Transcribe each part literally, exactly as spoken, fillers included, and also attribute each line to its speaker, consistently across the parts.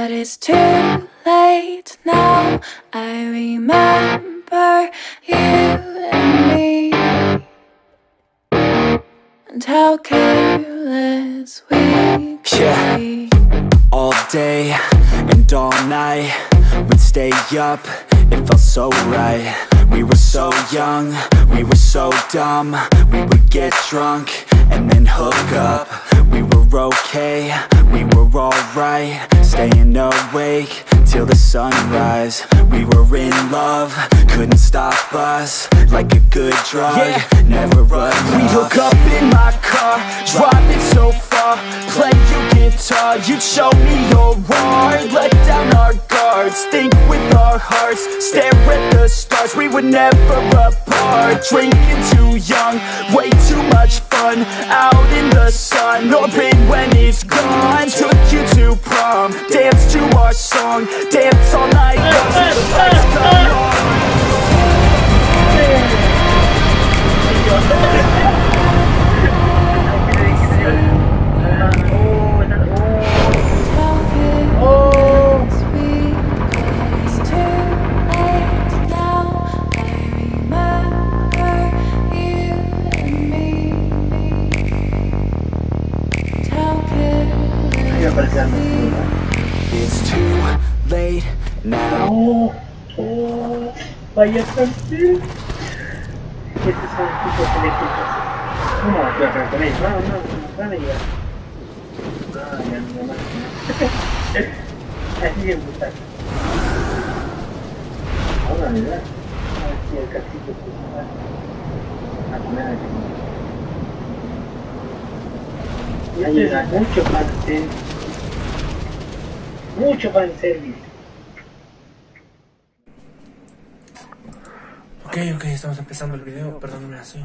Speaker 1: But it's too late now. I remember you and me, and how careless we could
Speaker 2: yeah.
Speaker 1: be.
Speaker 2: All day and all night, we'd stay up, it felt so right. We were so young, we were so dumb. We would get drunk and then hook up. We were okay, we were alright, staying awake till the sunrise. We were in love, couldn't stop us, like a good drug, yeah. Never enough.
Speaker 3: We'd hook up in my car, driving so far, play you guitar, you'd show me your art, let down our guards, think with our hearts, stare at the stars. We were never apart, drinking too young, way too much fun, out in the sun, orbit when it's gone. Took you to prom, dance to our song, dance all night long till the lights come on.
Speaker 2: It's too late now.
Speaker 4: Oh, oh, vaya canción. Estos son tipos eléctricos. No, yo creo que no, no, no, no, no, ya. Ah, ya no, no. Así me gusta. Ahora, ¿verdad? Así el castillo principal. A comer aquí. Hay mucho fanservice. Mucho fanservice.
Speaker 5: Ok, ok, estamos empezando el video, perdónenme así.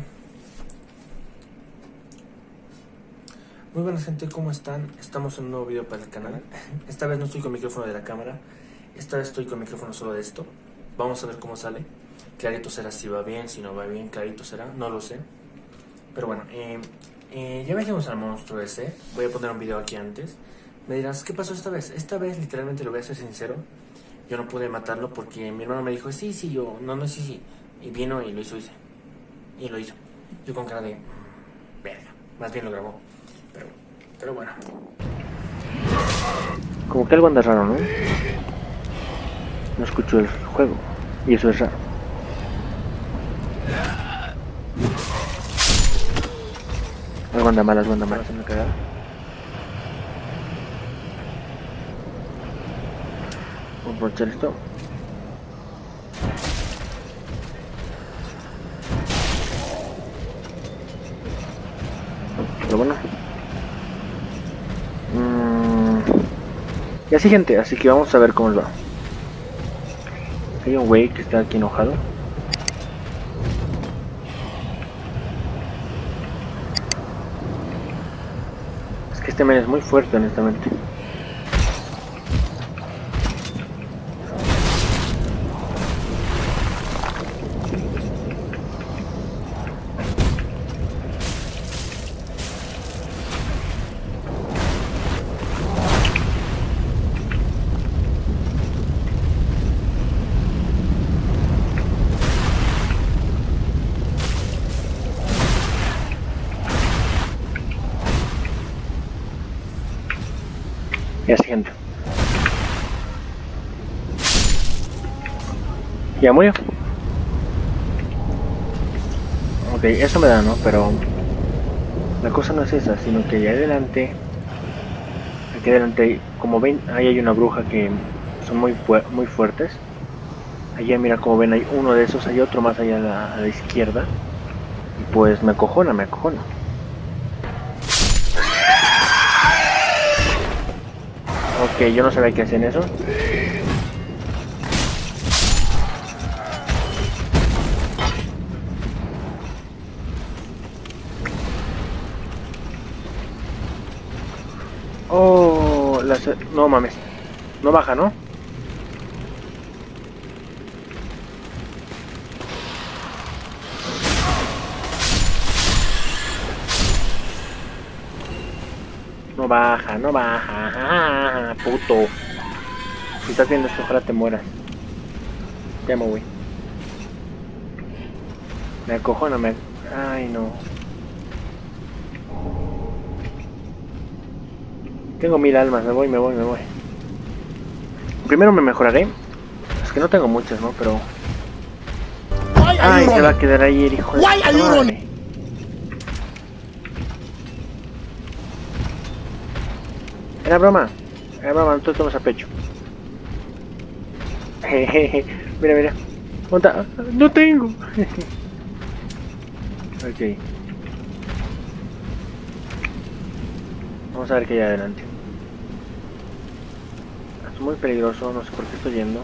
Speaker 5: Muy buenas gente, ¿cómo están? Estamos en un nuevo video para el canal. Esta vez no estoy con micrófono de la cámara, esta vez estoy con micrófono solo de esto. Vamos a ver cómo sale. Clarito será si va bien, si no va bien, clarito será, no lo sé. Pero bueno, eh, eh, ya veamos al monstruo ese. Voy a poner un video aquí antes. Me dirás, ¿qué pasó esta vez? Esta vez literalmente lo voy a ser sincero. Yo no pude matarlo porque mi hermano me dijo, sí, sí, yo, no, no, sí, sí. Y vino y lo hizo, hice. Y lo hizo. Yo con cara de, verga, más bien lo grabó. Pero, pero bueno.
Speaker 4: Como que algo anda raro, ¿no? No escucho el juego. Y eso es raro. Algo anda mal, algo anda mal. Se me cagada. Voy a aprovechar esto. Pero bueno. Mm. Y así gente, así que vamos a ver cómo les va. Hay un güey que está aquí enojado. Es que este men es muy fuerte, honestamente. Y así gente. Ya murió. Ok, eso me da, ¿no? Pero la cosa no es esa, sino que allá adelante, aquí adelante, como ven, ahí hay una bruja que son muy fu muy fuertes. Allá mira, como ven, hay uno de esos, hay otro más allá a la, a la izquierda. Y pues me acojona, me acojona. Ok, yo no sabía que hacían eso. Oh, las... no mames. No baja, ¿no? No baja, no baja. Ah, puto. Si estás viendo esto, ojalá te mueras. Ya me voy. Me acojona, me... Ay, no. Tengo mil almas, me voy, me voy, me voy. Primero me mejoraré. Es que no tengo muchas, ¿no? Pero... Ay, se va a quedar ahí el hijo de... Madre. Era broma. Era broma, no te tomes a pecho. Jejeje. Mira, mira. ¿Dónde? No tengo. Ok. Vamos a ver qué hay adelante. Es muy peligroso, no sé por qué estoy yendo.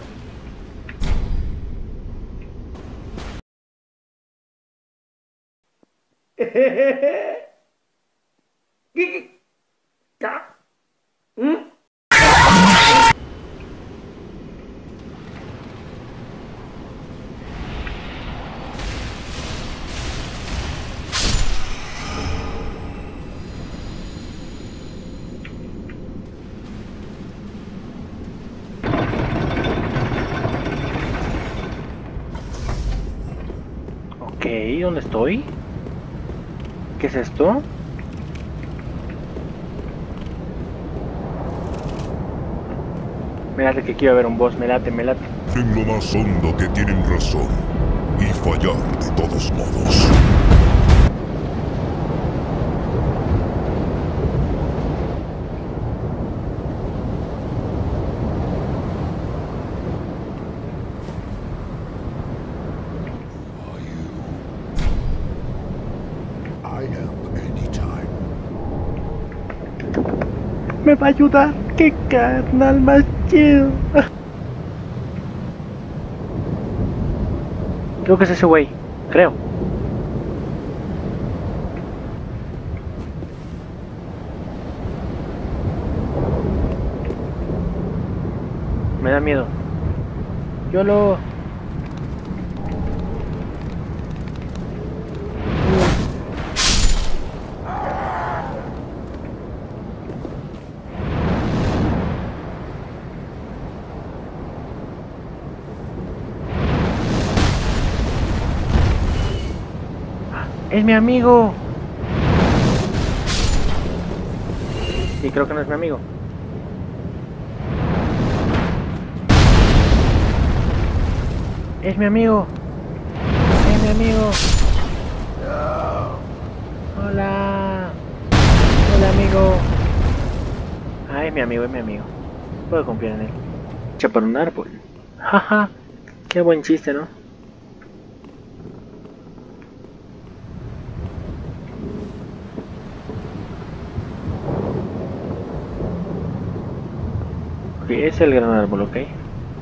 Speaker 4: Ok, ¿dónde estoy? ¿Qué es esto? Me late que quiero ver un boss, me late, me late.
Speaker 6: En lo más hondo que tienen razón y fallar de todos modos.
Speaker 4: Me va a ayudar, qué carnal más chido. Creo que es ese güey, creo. Me da miedo. Yo lo... ¡Es mi amigo! Sí, creo que no es mi amigo. ¡Es mi amigo! ¡Es mi amigo! ¡Hola! ¡Hola, amigo! Ah, es mi amigo, es mi amigo. Puedo confiar en él. Echa por un árbol. ¡Jaja! ¡Qué buen chiste!, ¿no? Ok, es el gran árbol, ok. Aquí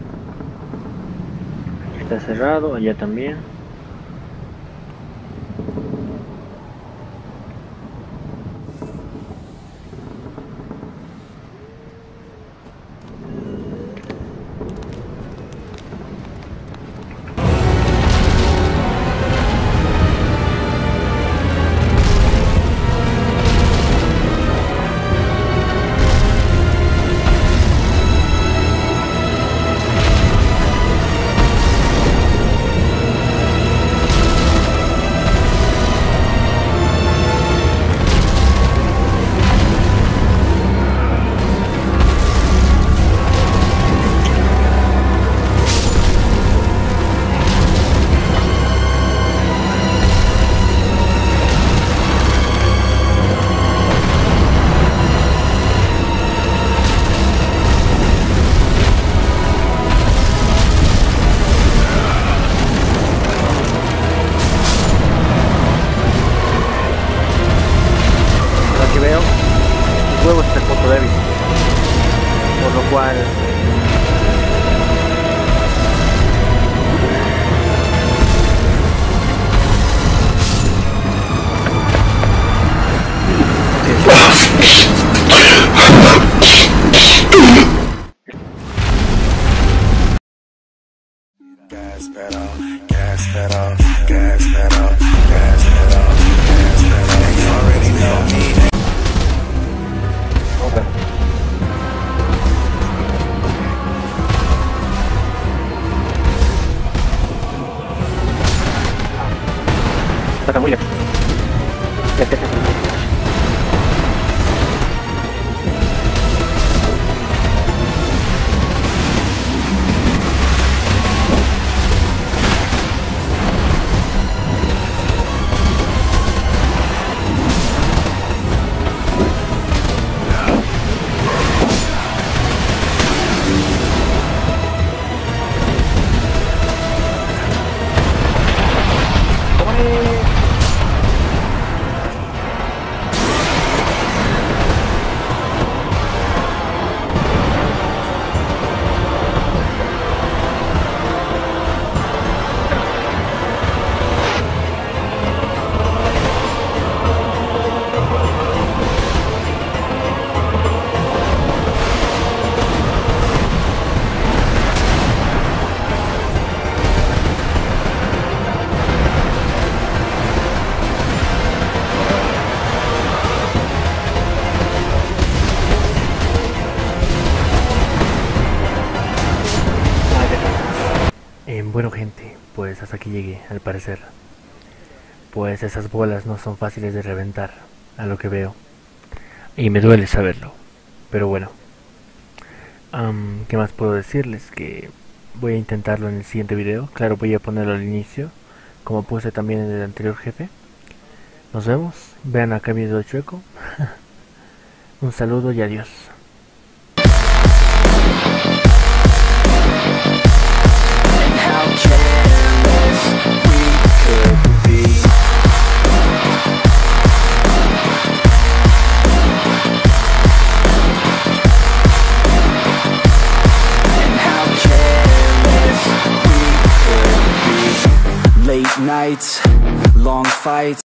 Speaker 4: está cerrado, allá también.
Speaker 7: Gas pedal, gas pedal, gas pedal, gas pedal, gas pedal. You already know me.
Speaker 4: Okay. está muy lejos. Ya, ya, ya.
Speaker 8: Bueno gente, pues hasta aquí llegué, al parecer. Pues esas bolas no son fáciles de reventar, a lo que veo. Y me duele saberlo. Pero bueno. Um, ¿Qué más puedo decirles? Que voy a intentarlo en el siguiente video. Claro, voy a ponerlo al inicio, como puse también en el anterior jefe. Nos vemos. Vean acá mi dedo chueco. Un saludo y adiós.
Speaker 2: How careless we could be. And how careless we could be. Late nights, long fights.